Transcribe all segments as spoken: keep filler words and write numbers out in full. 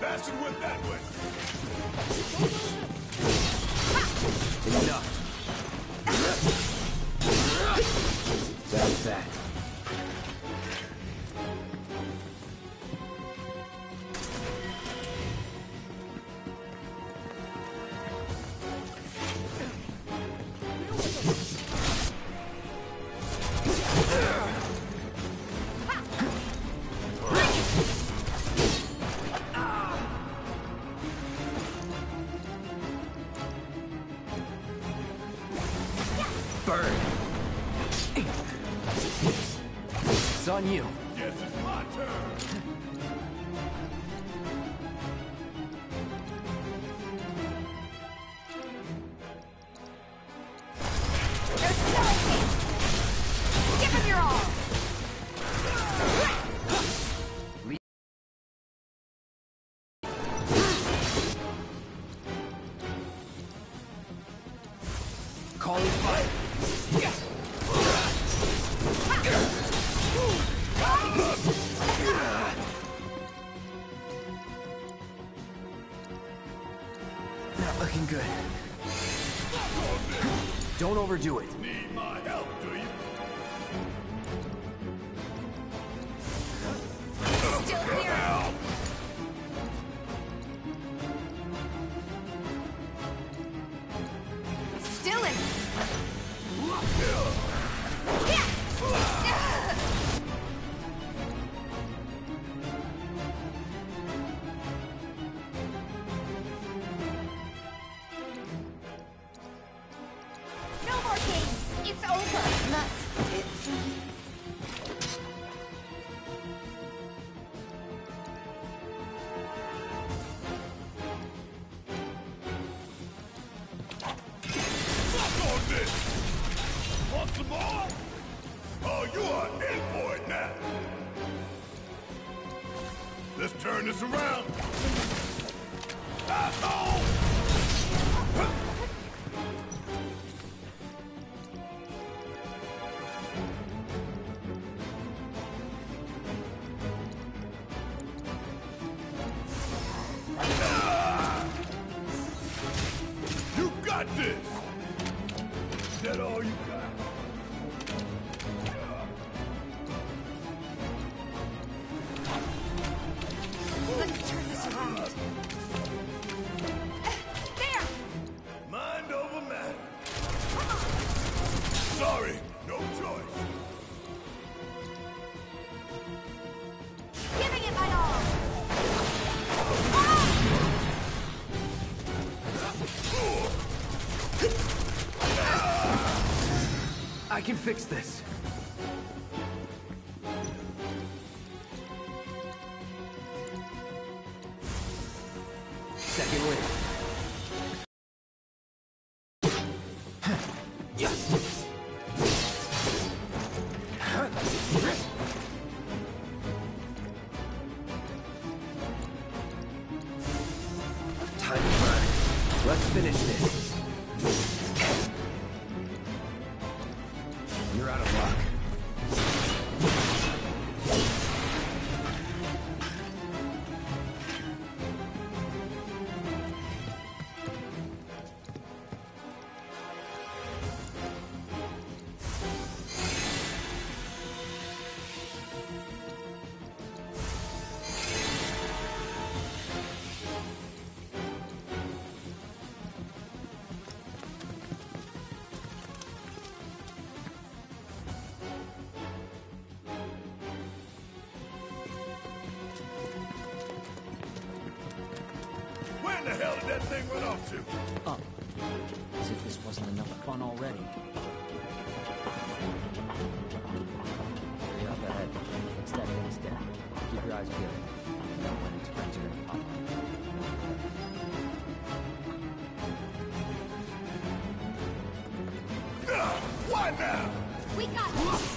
Passing with that way. Enough. That's that. Burn. It's on you. Guess it's my turn. There's no escape. Give him your all. Calling fire. Not looking good. Don't overdo it. Need my help, do you? Still here. Still in. No more games. It's over. That's it for me. Suck on this! Want some more? Oh, you are in for it now. Let's turn this around. That's all! You got this! Is that all you got? Let's turn this around. There! Mind over matter. Sorry, no choice. Giving it my all. I can fix this. Second wave. Time to burn. Let's finish this. You're out of luck. Where in the hell did that thing run off to? Up. As if this wasn't enough fun already. Hurry up ahead. It's that thing's dead. Keep your eyes peeled. You know when its friends are gonna pop up. Ah, why now? We got this.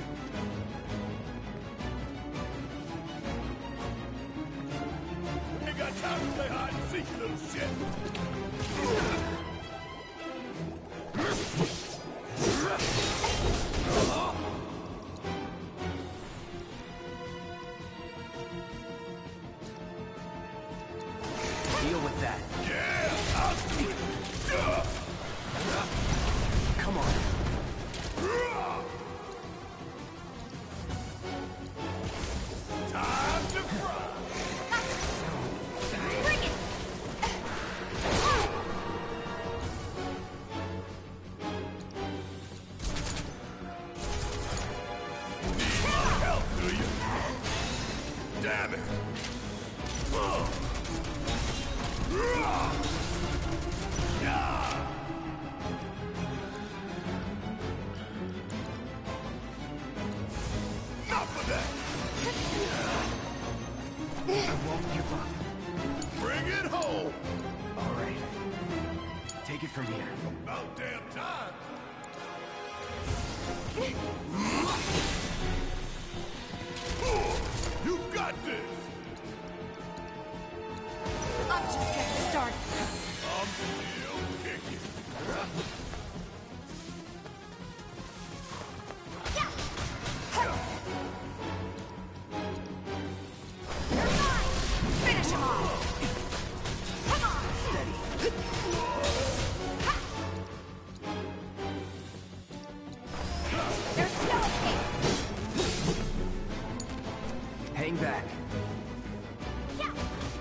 Ain't got time to play hide and seek, little shit. Deal with that. Yeah, I'll do it. Yeah. Come on. Time to fry. Bring it! Need my help, do you? Damn it. Uh. Yeah. Enough of that. I won't give up. Bring it home. All right. Take it from here. About damn time. You got this. I'm just getting started. I'm still kicking. You're mine! Finish him off! Come on! Steady. There's no escape! Hang back. Yeah!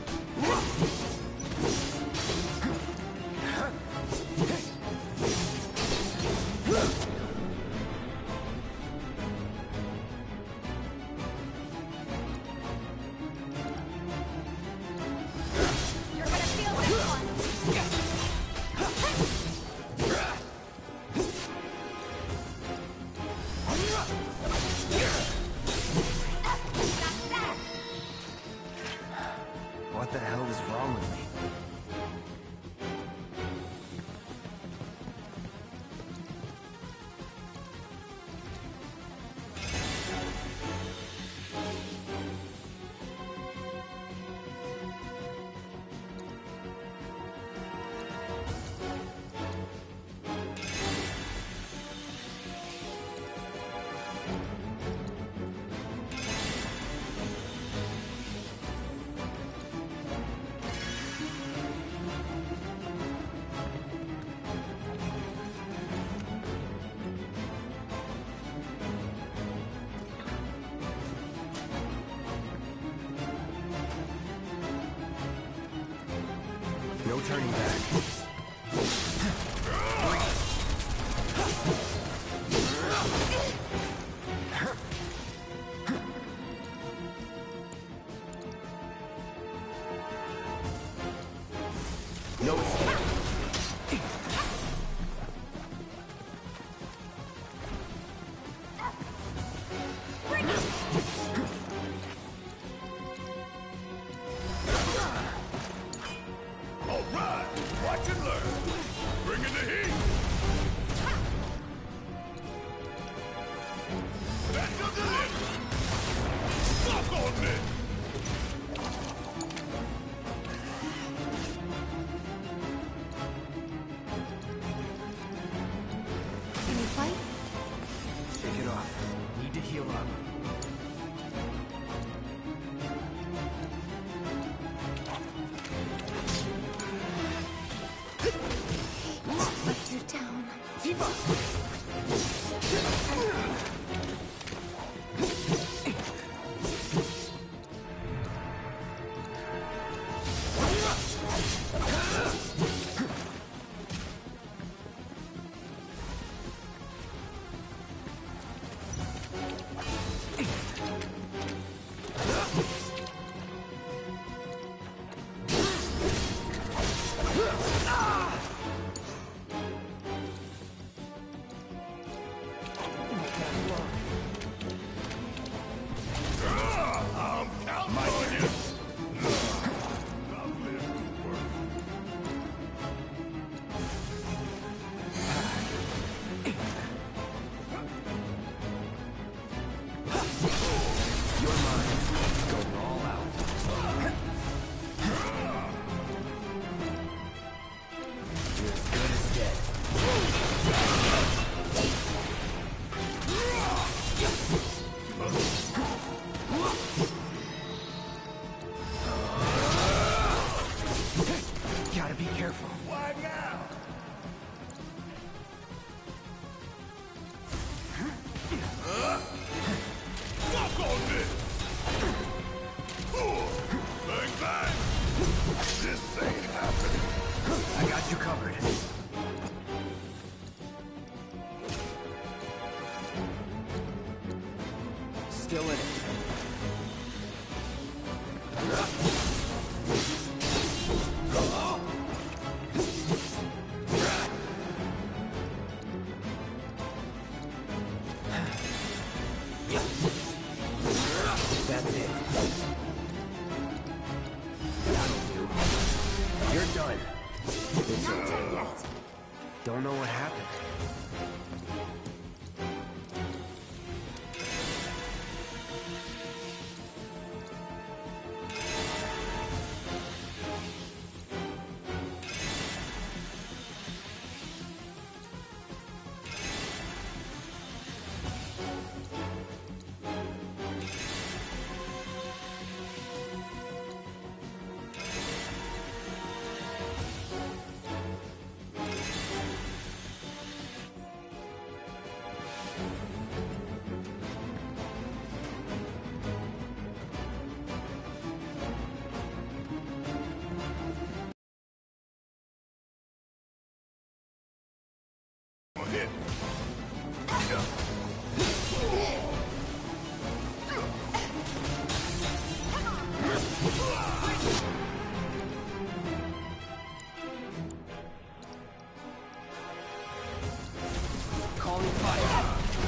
You're gonna feel this one! That's that! What the hell is wrong with me? No turning back. No escape. Bring it! All right. Watch and learn. Bring in the heat. Back to the limit. Fuck on me. Can you fight? Shake it off. Need to heal up. Let you down. still in it. That's it. That'll do. You're done. Not done yet. Don't know what happened. Hit. Calling fire.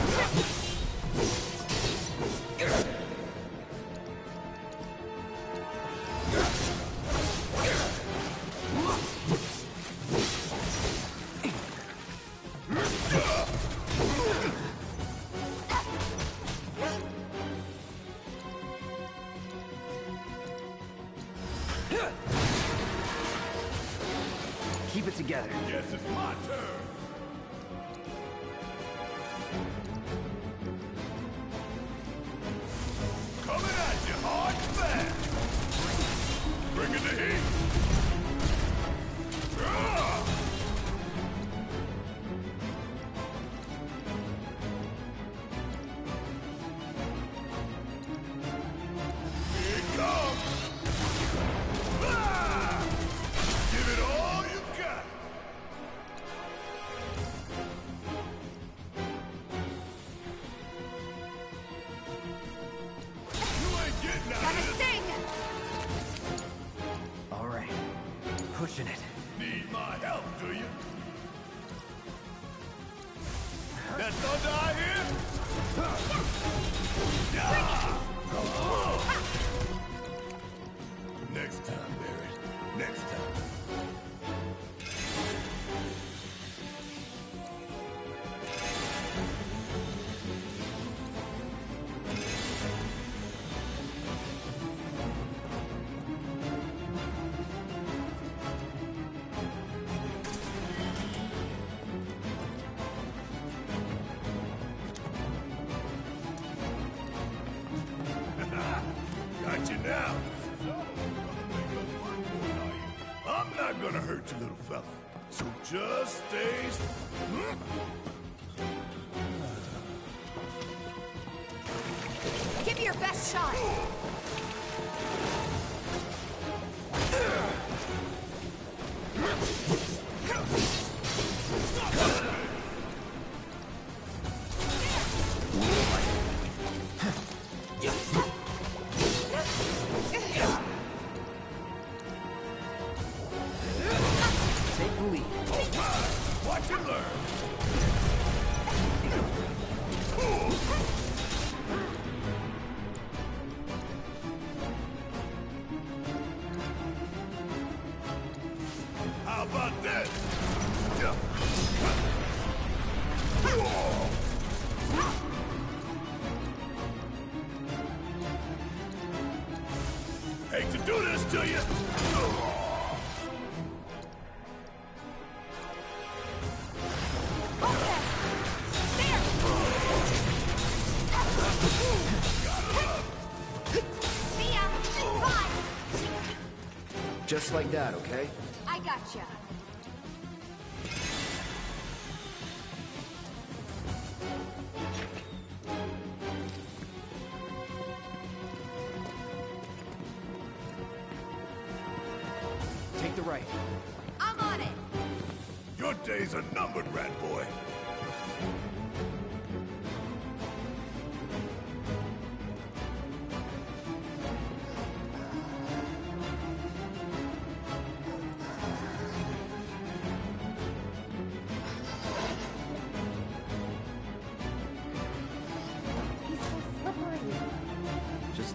Keep it together. Guess it's my turn. Coming at you hard and fast. Bringing the heat. Ah! Here it comes. Ah! Give it all you've got. You ain't getting out Got a of this. sting! All right. Pushing it. Need my help, do you? That thunder I hear? Yeah! Next time, Barret. Next time. Got you now. So, gonna make us work for it, are you? I'm not gonna hurt you, little fella. So just stay. s- Hmm? Give me your best shot! Take the lead. Watch and learn. How about this? Hate to do this to you. Okay! There! See ya! Bye! Just like that, okay? I gotcha. Take the right. I'm on it! Your days are numbered, rat boy.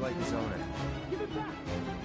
like his owner. Give it back!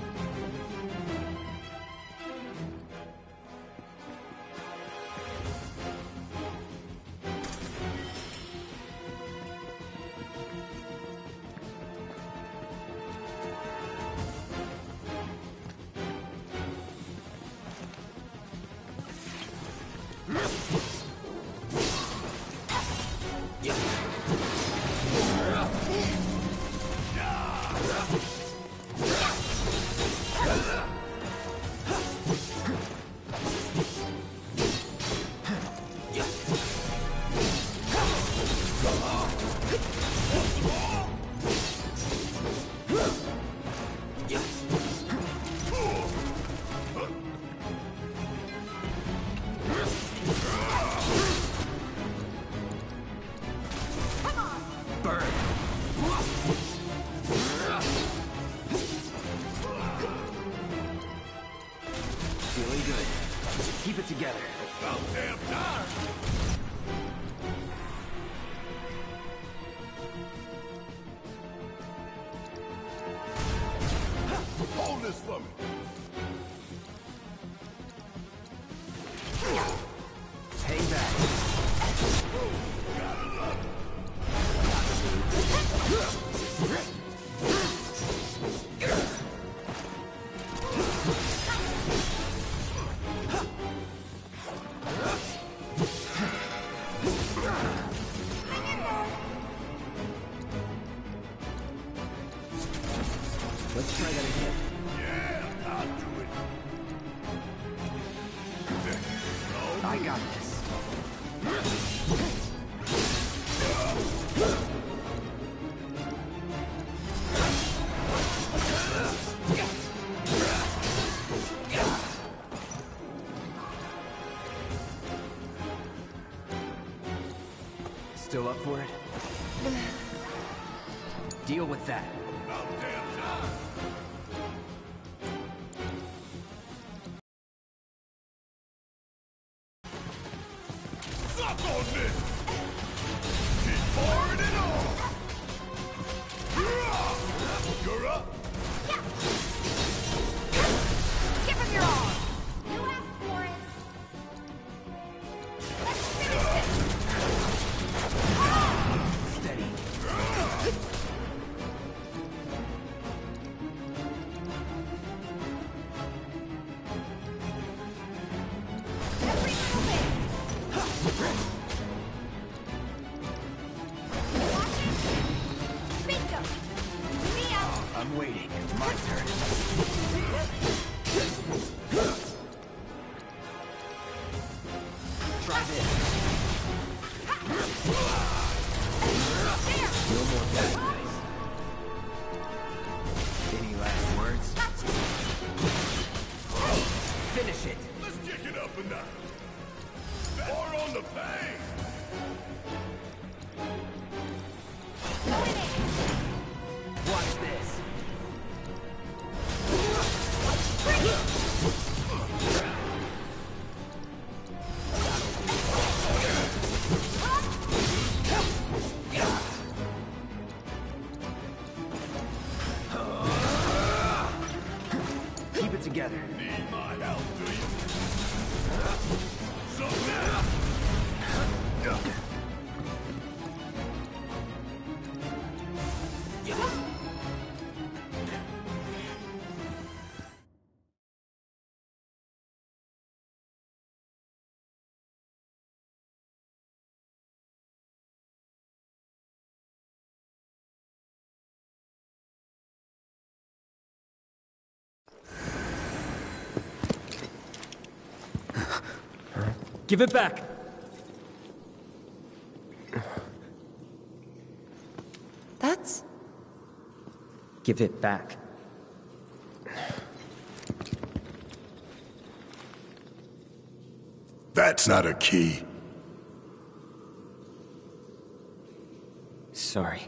Feeling good. Keep it together. About damn time! Hold this for me! Hang back. Gotta love it! Let's try that again. Yeah, I'll do it. I got this. Still up for it? Deal with that. About damn time! Suck on this! Keep pouring it on! You're up! Give him your all! You asked for it! Let's finish this! Steady. Every little bit! Watch it! Bingo! Me out! I'm waiting. My turn. Try this. There! No more bad guys. Any last words? Gotcha! Finish it. Let's kick it up a notch! More on the bang! Going in! Watch this. Bring it! Keep it together. Need my help, do you? So now! Give it back! That's... Give it back. That's not a key. Sorry.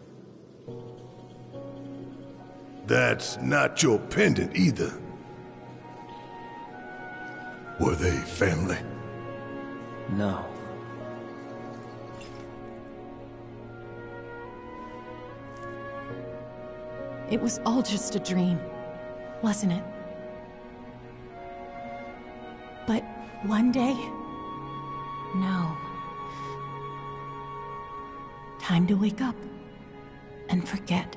That's not your pendant either. Were they family? No. It was all just a dream, wasn't it? But one day, no. Time to wake up and forget.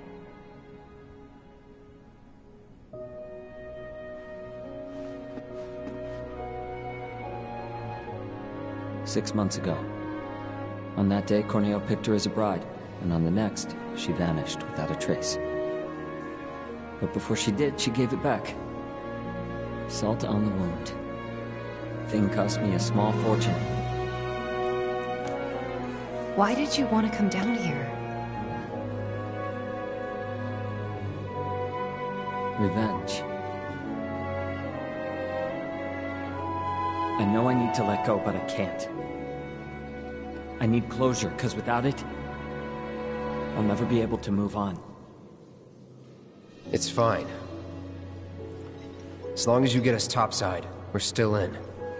Six months ago. On that day, Corneo picked her as a bride, and on the next, she vanished without a trace. But before she did, she gave it back. Salt on the wound. Thing cost me a small fortune. Why did you want to come down here? Revenge. I know I need to let go, but I can't. I need closure, because without it, I'll never be able to move on. It's fine. As long as you get us topside, we're still in.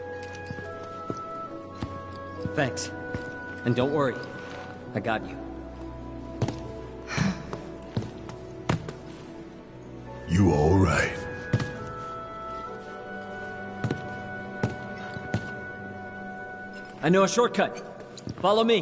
Thanks. And don't worry. I got you. You all right? I know a shortcut. Follow me.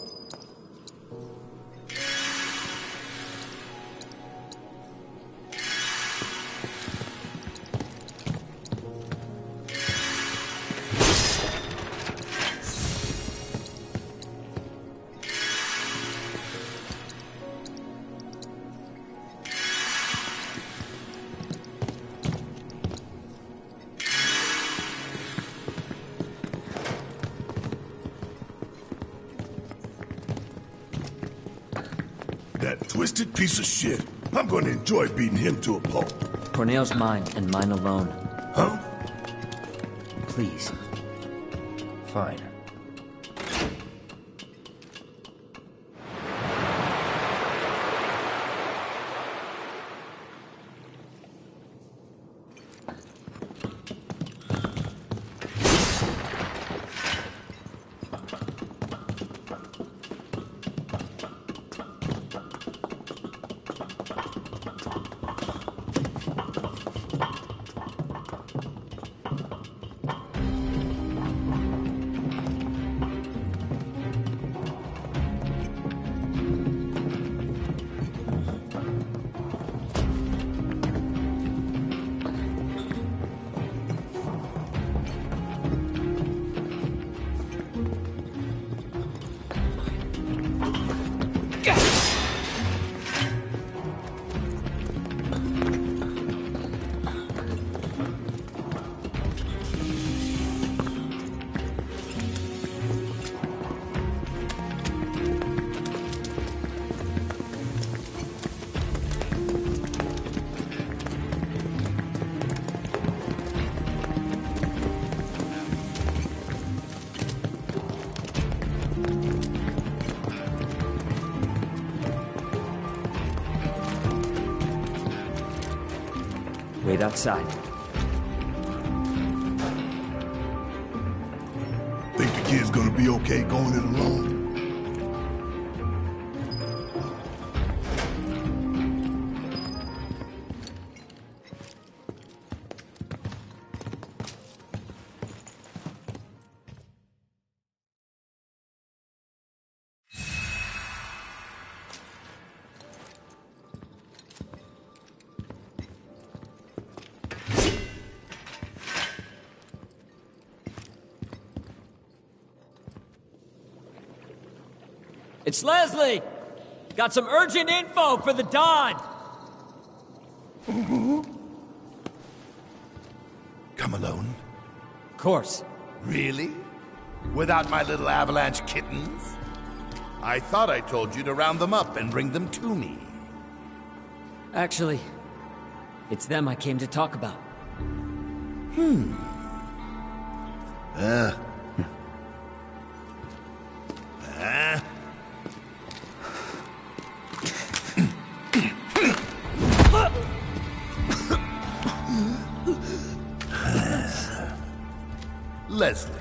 That twisted piece of shit. I'm gonna enjoy beating him to a pulp. Corneo's mine, and mine alone. Huh? Please. Fine. Wait outside. Think the kid's gonna be okay going it alone? It's Leslie! Got some urgent info for the Don! Come alone? Of course. Really? Without my little avalanche kittens? I thought I told you to round them up and bring them to me. Actually, it's them I came to talk about. Hmm. Uh. Uh. Leslie.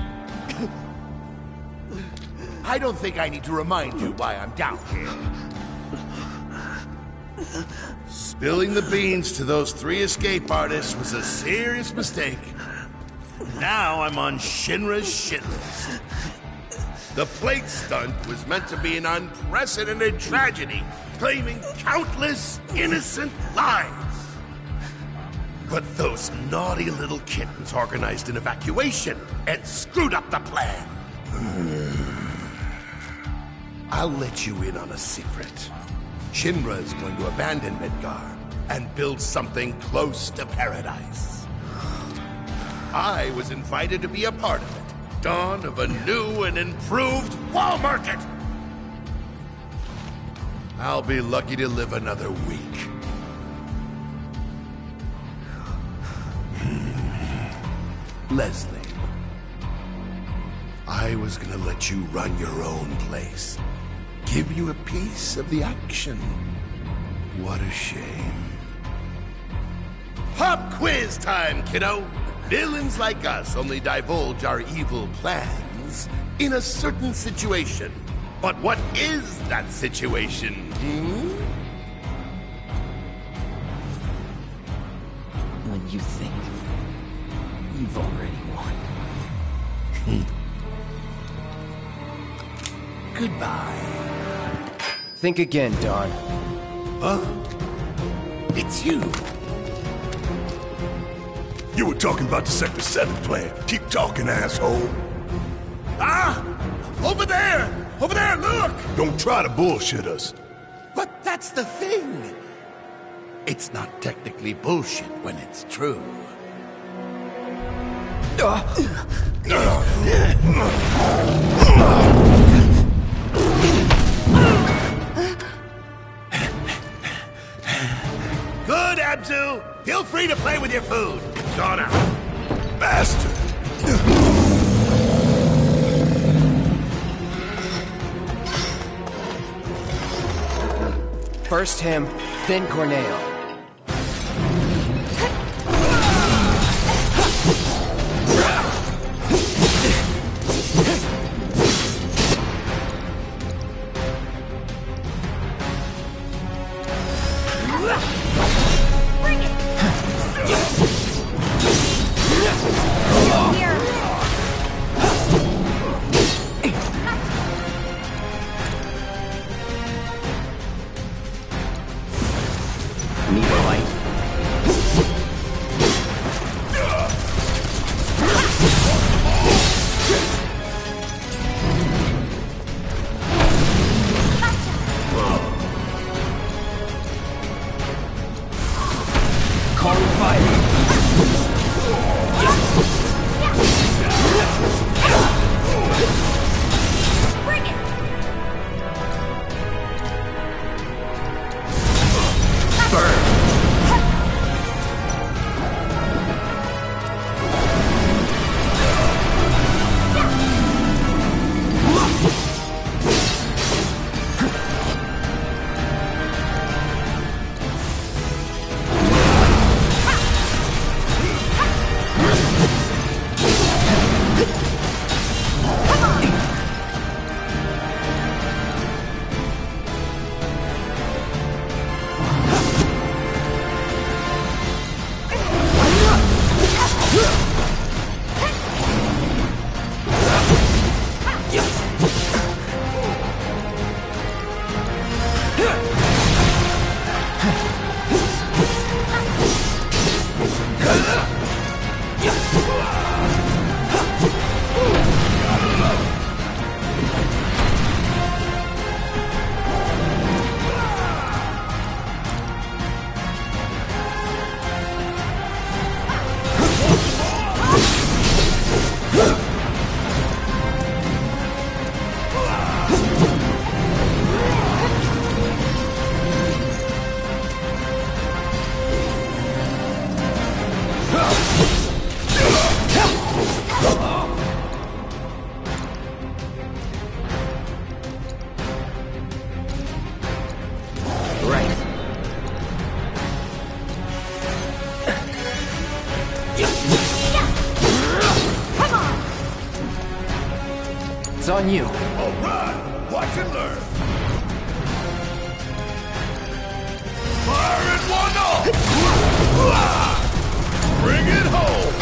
I don't think I need to remind you why I'm down here. Spilling the beans to those three escape artists was a serious mistake. Now I'm on Shinra's shit list. The plate stunt was meant to be an unprecedented tragedy, claiming countless innocent lives. But those naughty little kittens organized an evacuation and screwed up the plan. I'll let you in on a secret. Shinra is going to abandon Midgar and build something close to paradise. I was invited to be a part of it. Dawn of a new and improved wall market! I'll be lucky to live another week. Leslie, I was gonna let you run your own place. Give you a piece of the action. What a shame. Pop quiz time, kiddo! Villains like us only divulge our evil plans in a certain situation. But what is that situation, hmm? When you think you've already won. Goodbye. Think again, Don. Huh? It's you. You were talking about the Sector seven plan. Keep talking, asshole. Ah! Over there! Over there, look! Don't try to bullshit us. But that's the thing. It's not technically bullshit when it's true. Good, Abzu! Feel free to play with your food. It's gone out. Bastard! First him, then Corneo. On you. All right, watch and learn. Firing one off! Bring it home!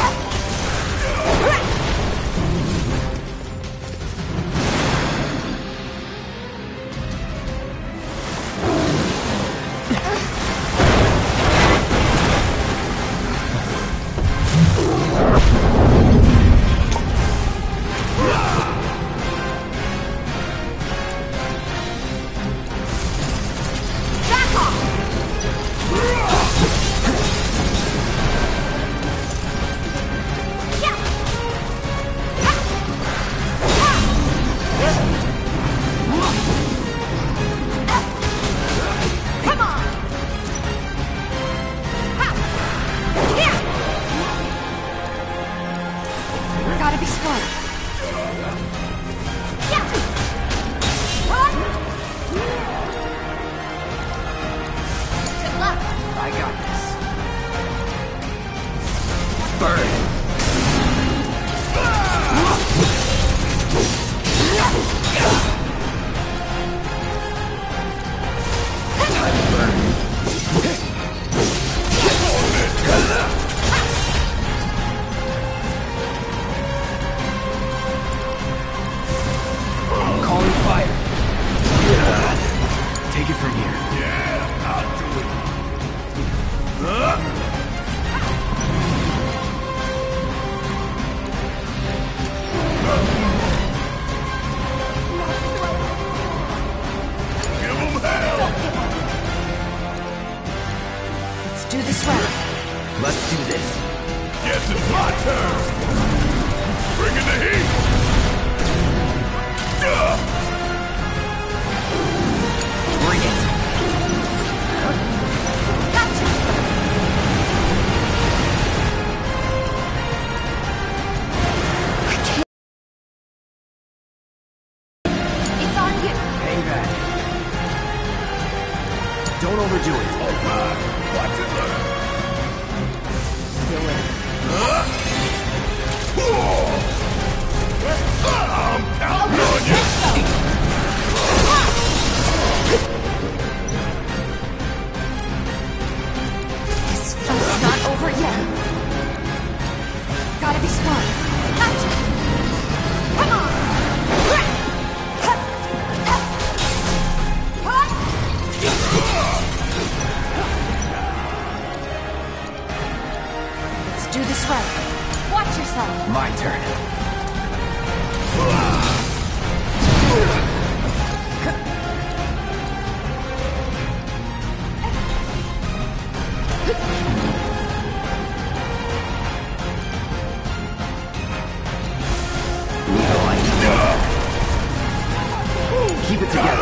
Keep it together.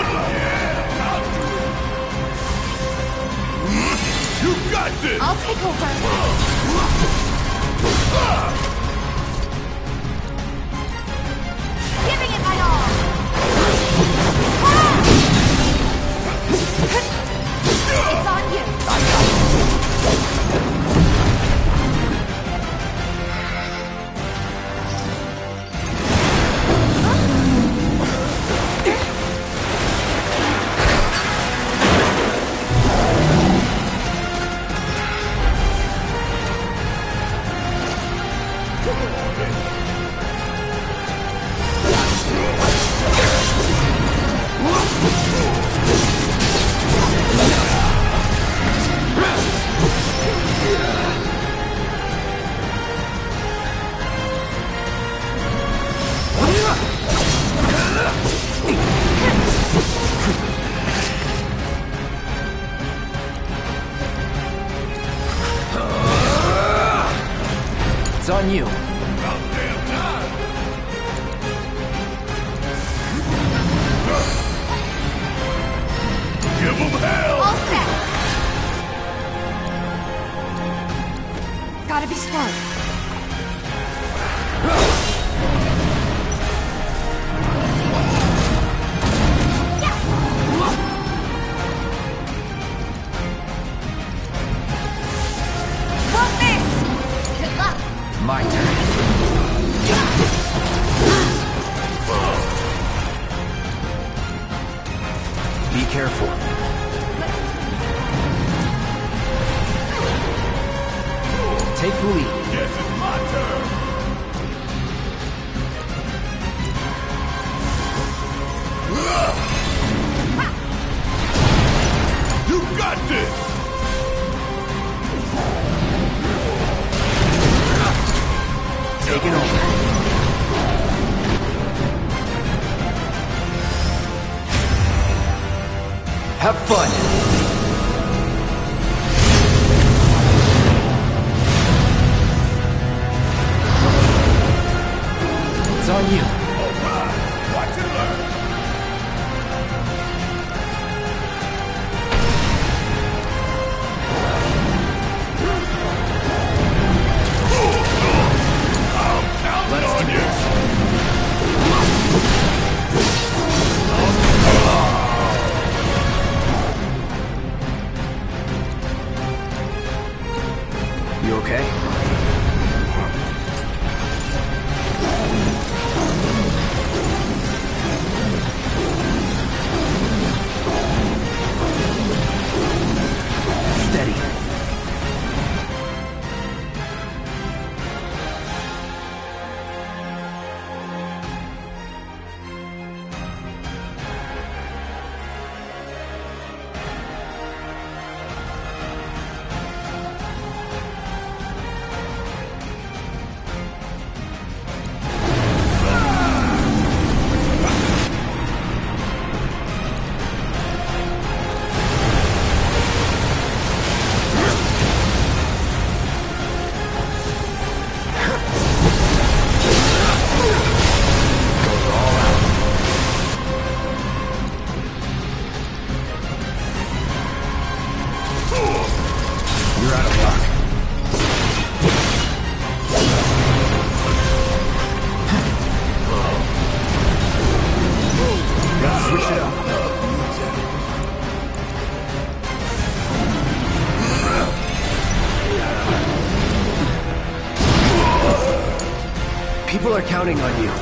You got this! I'll take over. Giving it my all. It's on you. I got It's on you. About damn time! Give them hell! All set. Gotta be smart. Won't miss. Good luck. My turn. Be careful. take the lead. Yes, it's my turn. You got this! Taking over. Have fun. It's on you. All right, watch and learn. Let's do this. You okay? Steady. You're out of luck. Gotta switch it up. People are counting on you.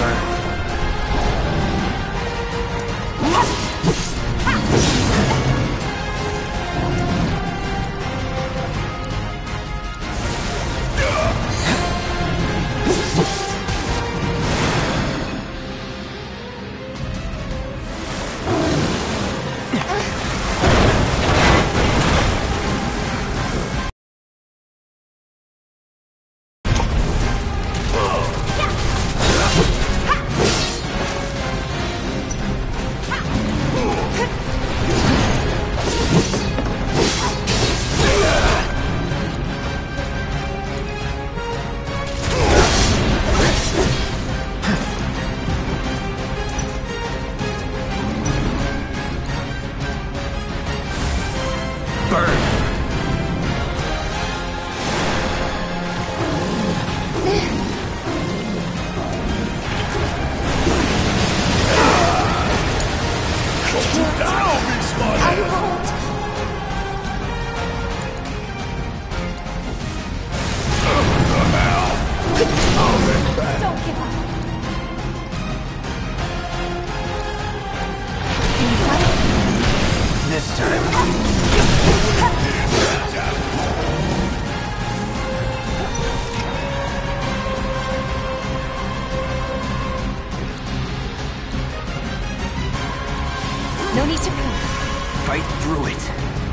No need to move. Fight through it.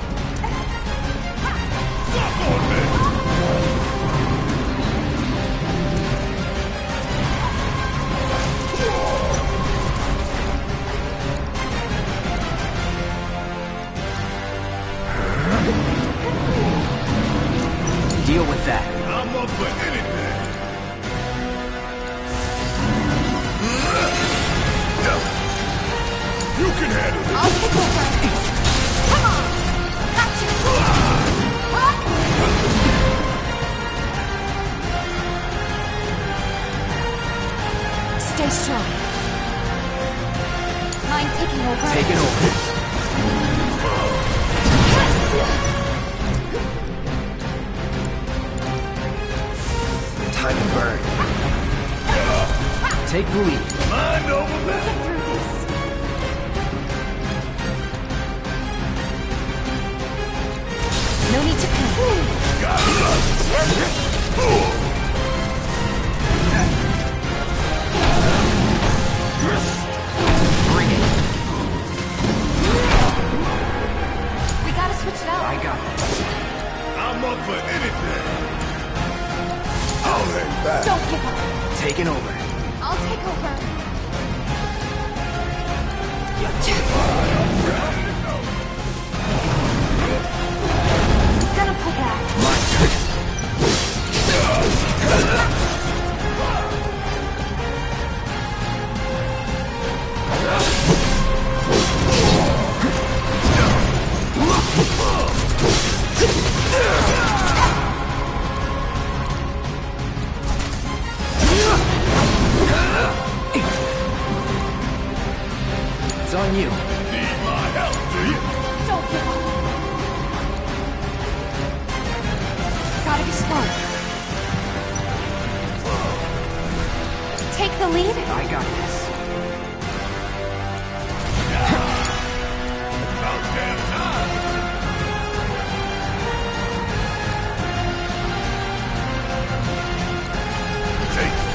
Deal with that. I'm up for anything. You can handle it. I'll take over. Come on. Got you. Stay strong. Mind taking over? Take it over. Time to burn. Take the lead. Mind over Get through this. No need to panic. Bring it. We gotta switch it out. I got this. I'm up for anything. I'll hang back. Don't give up. Taking over. I'll take over. Gonna pull back. My turn. It's on you. Need my help, do you? Don't give up. Gotta be smart. Take the lead. I got this. About damn time. Take it.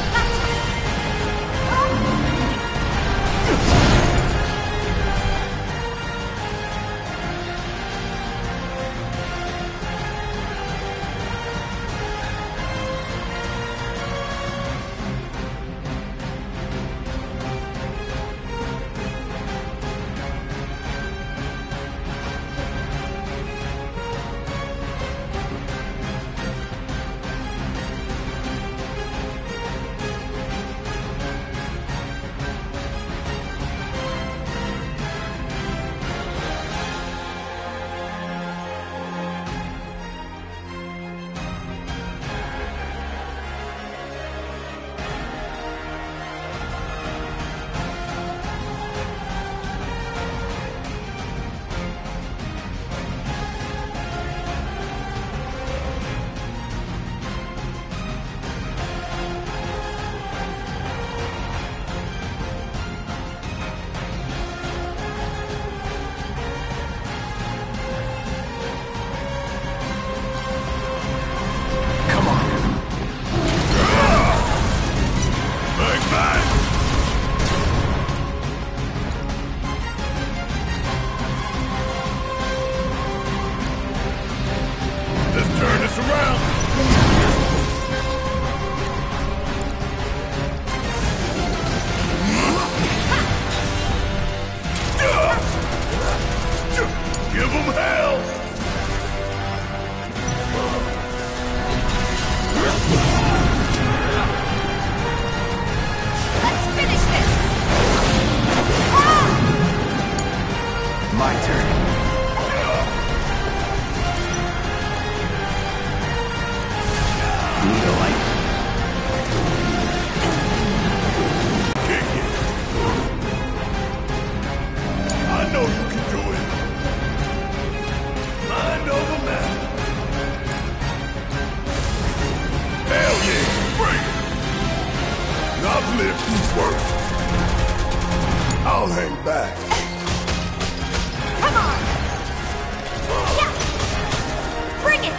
My turn. Need a light? Kick it. I know you can do it. Mind over matter. Hell yeah, bring it. I've lived through worse. I'll hang back. Come on! Yeah! Bring it!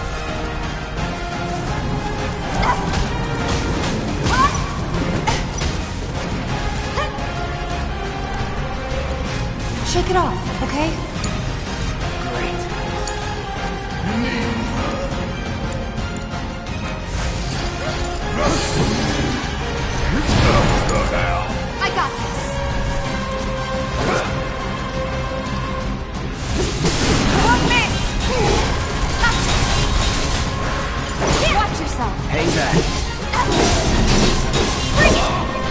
Shake it off, okay? Great. I got this. Don't miss! Watch yourself. Hang back. Bring it!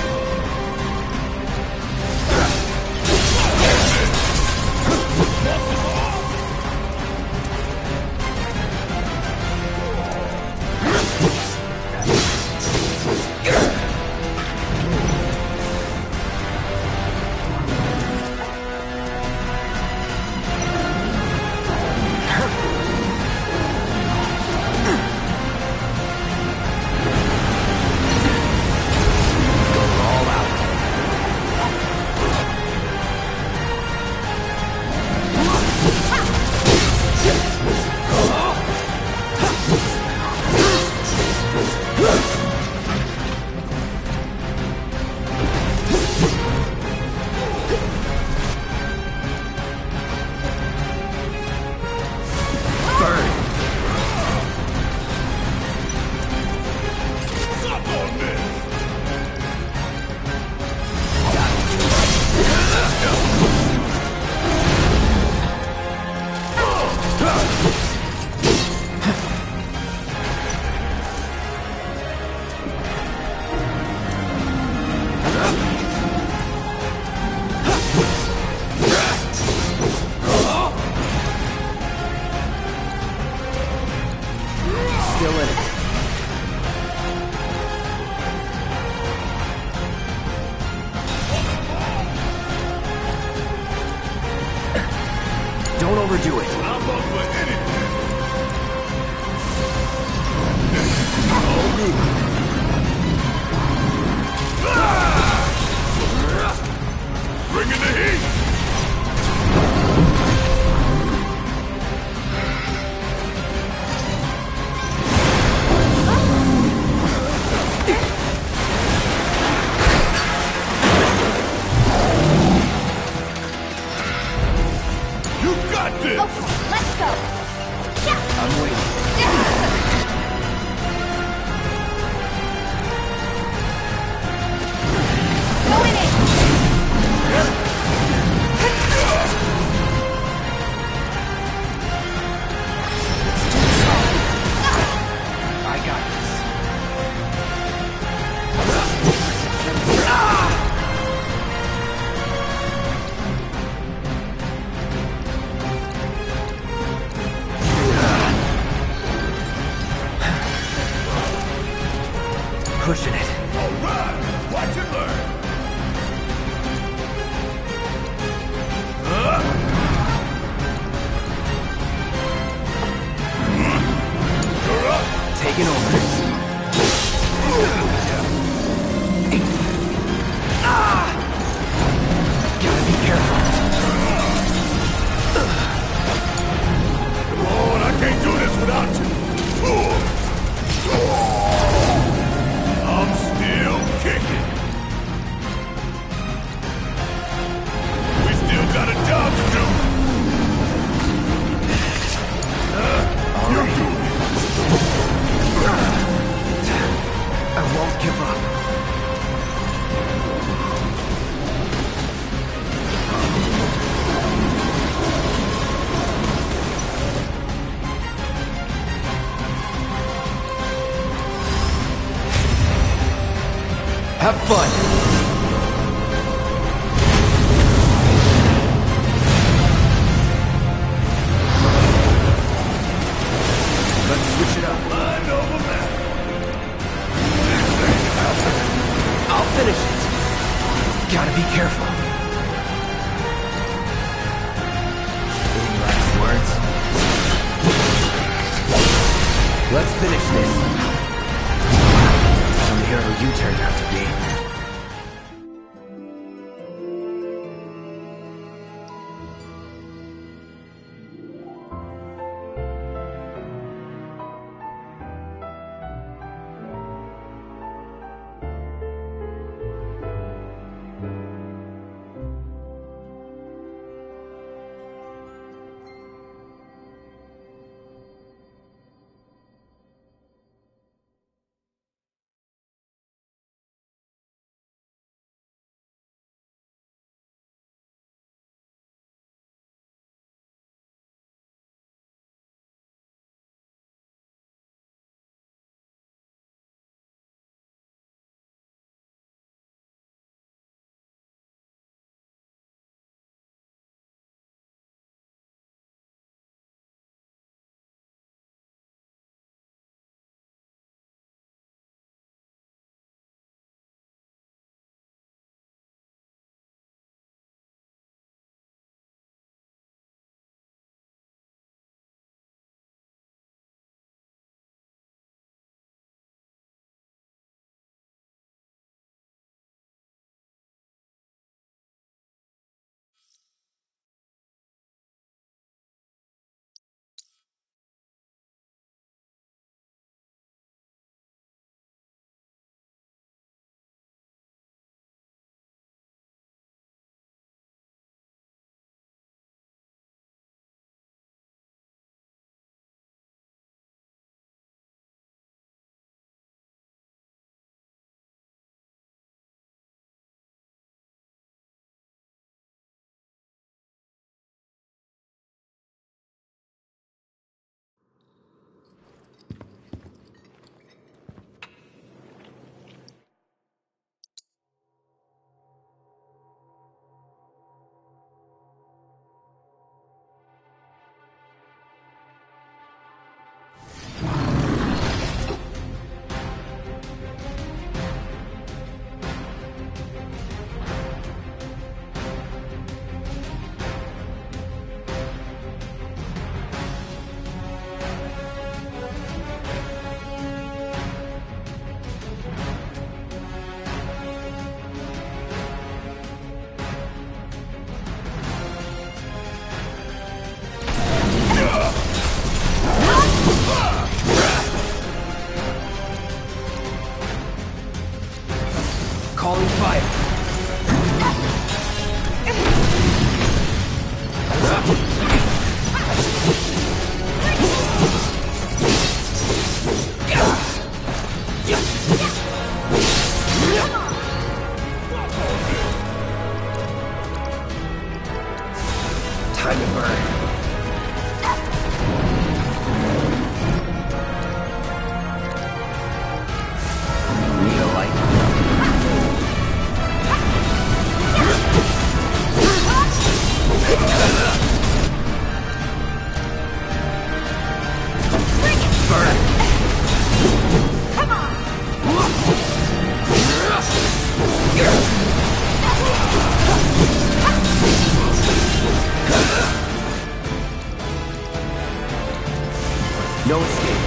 Still in it. Don't overdo it. I'm up for anything. All good. Bringing the heat. You got this. Okay, let's go. Yeah! I'm waiting. Going in! I got this. Pushing it. All right. Watch and learn. Huh? You're up. Taking over. Ah! Gotta be careful. Come on, I can't do this without you. I'm still kicking. We still got a job to do. Uh, you do it. I won't give up. Have fun. Gotta be careful. Any last words? Let's finish this. Some hero you turned out to be. Calling fire. Time to burn. Need a light? No escape.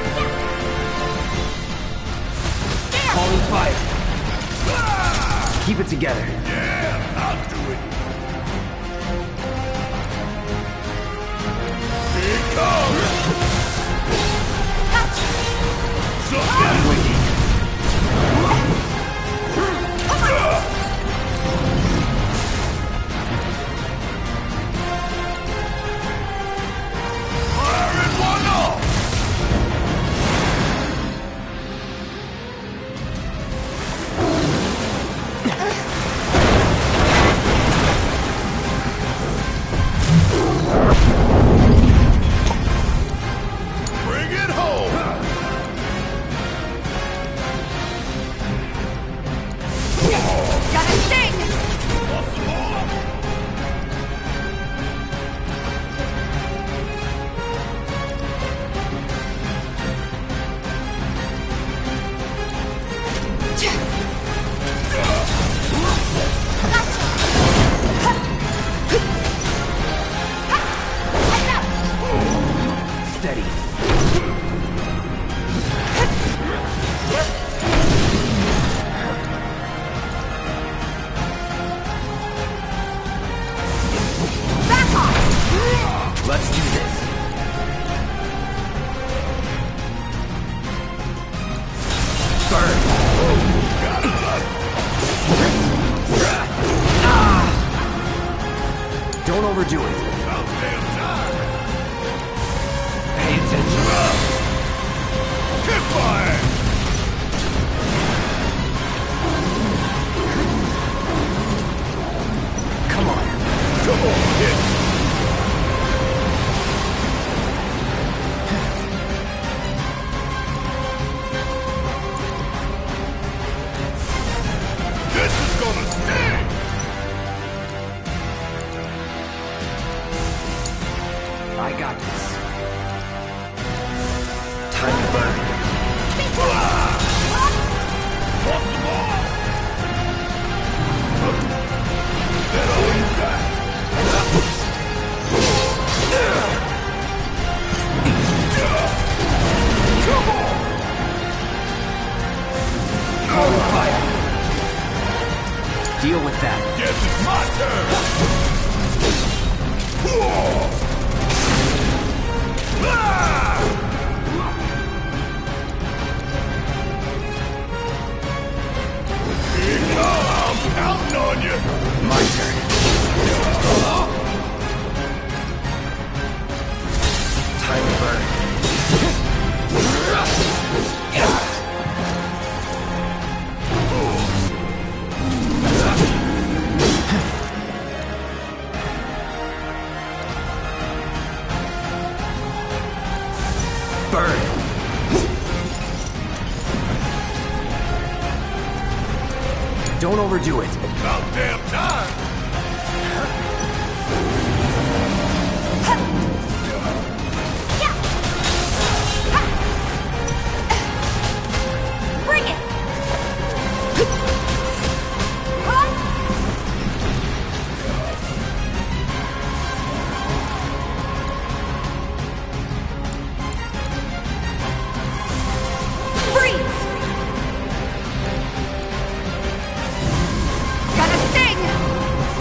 Calling fire. Keep it together. Yeah, I'll do it. Here it comes. Something Waiting. firing one off. Bring it home. Don't overdo it. About damn time. Pay attention. Hit fire! Come on. Come on, hit! This is gonna sting! I got this. Time to burn. That all you got? Come on! Calling fire. Deal with that. Guess it's my turn! Ah! Here you go, I'm counting on you! My turn. Time to burn. Burn. Don't overdo it. About damn time! Bring it! Freeze! Got a sting!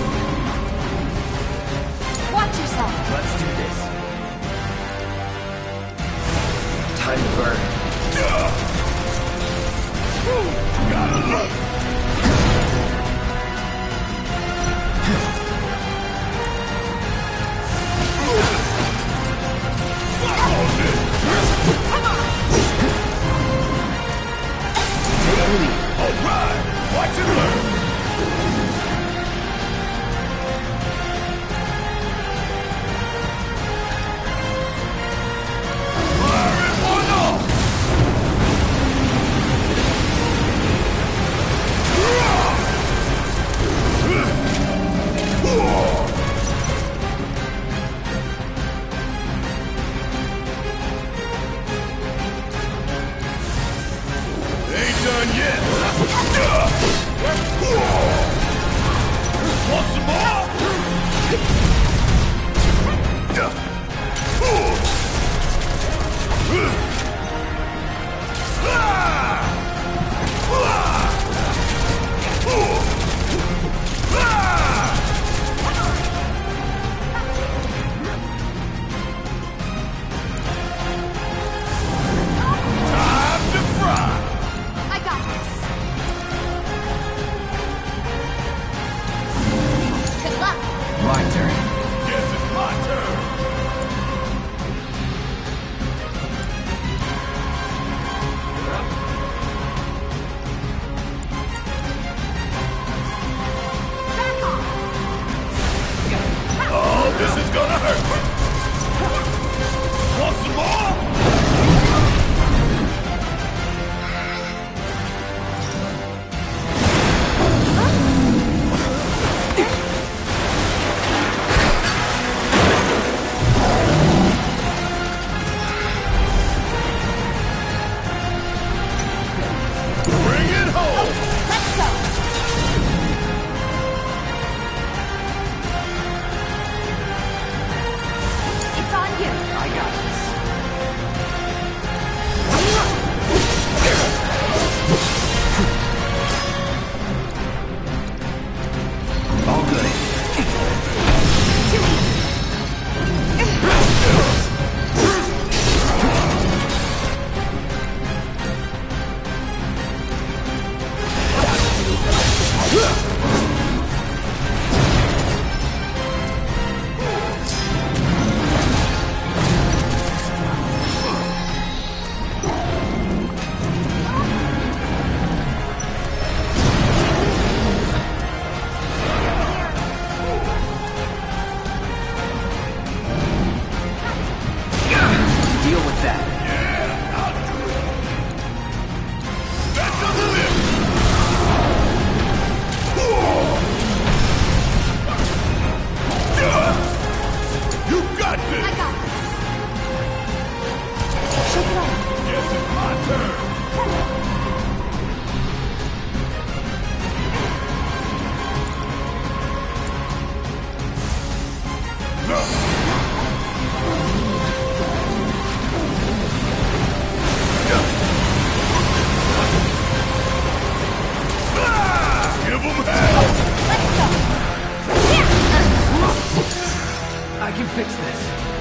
fix this.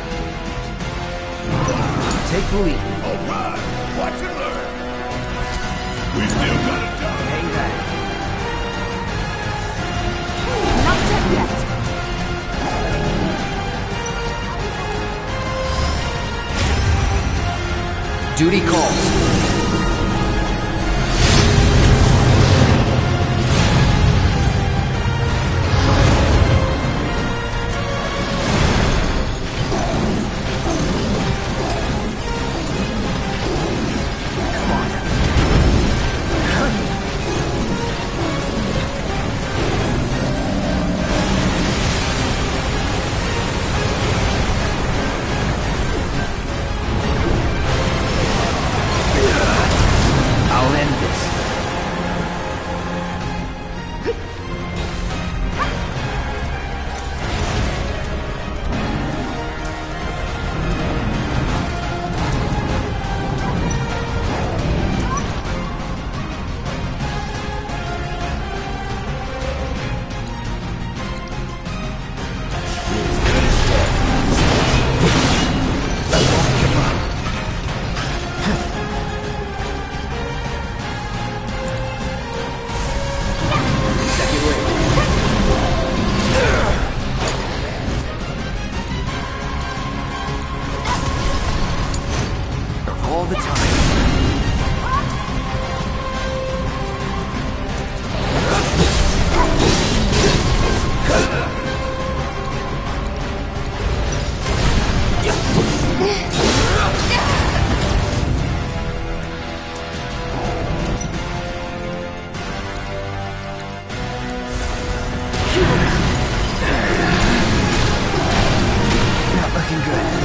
Take the lead. All right, watch and learn. We still got it done. Hang back. Not dead yet. Duty calls. I'll end this. Second wave. All the time. Not looking good.